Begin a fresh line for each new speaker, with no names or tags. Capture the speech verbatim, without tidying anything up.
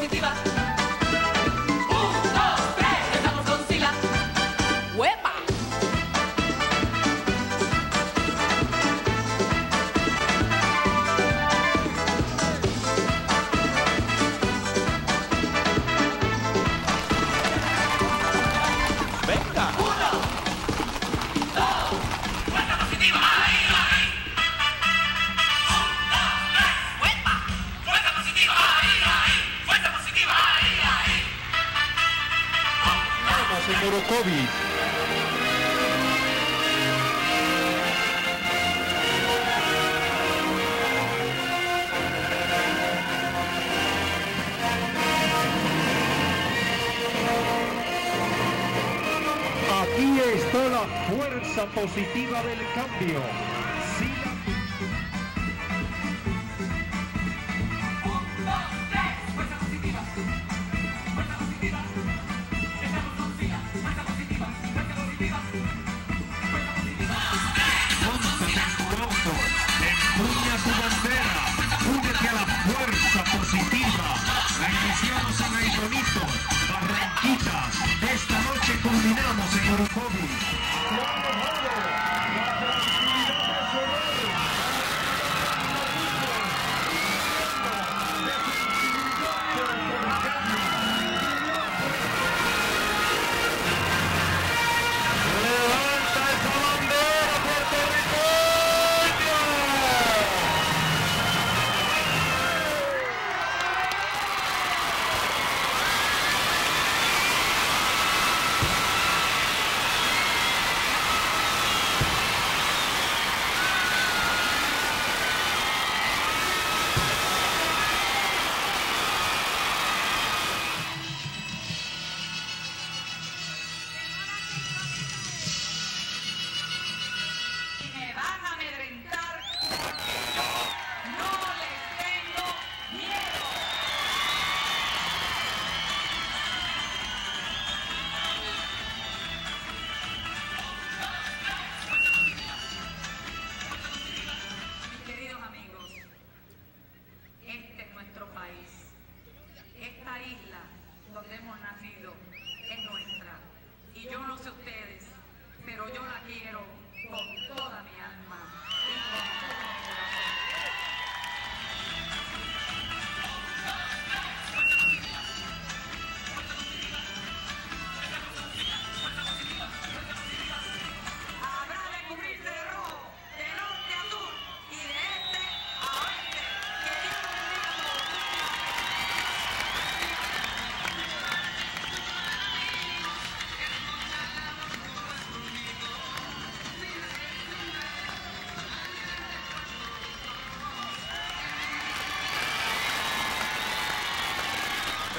positiva. Un, dos, tres, estamos con Sila. ¡Huepa!
¡Venga!
Uno, dos, fuerza positiva. Ahí, ahí. Un, dos, tres, ¡huepa! Fuerza positiva. Ahí, ahí. Fuerza positiva. Ahí, ahí.
Vamos, señor Orocovis.
Aquí está la fuerza positiva del cambio. Sila.
Un, dos, tres, fuerza positiva. Fuerza positiva. Estamos con Sila. Fuerza positiva. Fuerza positiva. Fuerza positiva.
Móntate en tu auto, empuña tu bandera, únete a la fuerza positiva. La iniciamos en Aitonito, Barranquita. Esta noche culminamos en Orocovis.
Si me van a amedrentar, no les tengo miedo. Mis queridos amigos, este es nuestro país. Esta isla donde hemos nacido es nuestra. Y yo no sé ustedes, pero yo la quiero con toda mi alma.